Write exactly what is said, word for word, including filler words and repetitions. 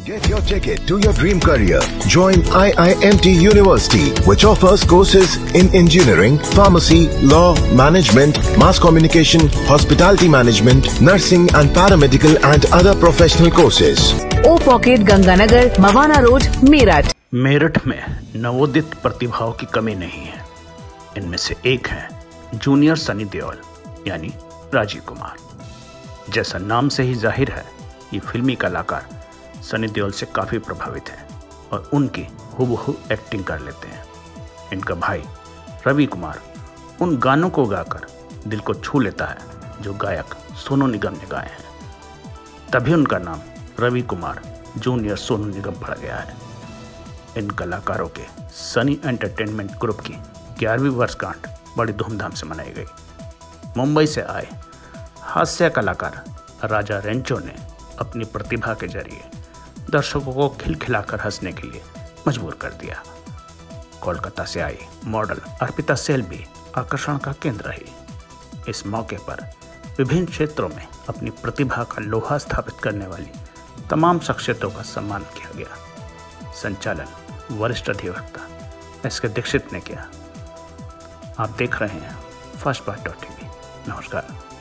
Get your ticket to your dream career. Join I I M T University, which offers courses in engineering, pharmacy, law, management, mass communication, hospitality management, nursing and paramedical and other professional courses. O Pocket Ganganagar, Mawana road, Meerut. Meerut में नवोदित प्रतिभाओं की कमी नहीं है। इनमें से एक है जूनियर सनी देओल यानी राजीव कुमार। जैसा नाम से ही जाहिर है, ये फिल्मी कलाकार सनी देओल से काफ़ी प्रभावित हैं और उनकी हूबहू एक्टिंग कर लेते हैं। इनका भाई रवि कुमार उन गानों को गाकर दिल को छू लेता है जो गायक सोनू निगम ने गाए हैं। तभी उनका नाम रवि कुमार जूनियर सोनू निगम पड़ गया है। इन कलाकारों के सनी एंटरटेनमेंट ग्रुप की ग्यारहवीं वर्षगांठ बड़ी धूमधाम से मनाई गई। मुंबई से आए हास्य कलाकार राजा रेंचो ने अपनी प्रतिभा के जरिए दर्शकों को खिलखिलाकर हंसने के लिए मजबूर कर दिया। कोलकाता से आई मॉडल अर्पिता सेल भी आकर्षण का केंद्र रही। इस मौके पर विभिन्न क्षेत्रों में अपनी प्रतिभा का लोहा स्थापित करने वाली तमाम शख्सियतों का सम्मान किया गया। संचालन वरिष्ठ अधिवक्ता एस के दीक्षित ने किया। आप देख रहे हैं फर्स्ट बाइट डॉट टीवी। नमस्कार।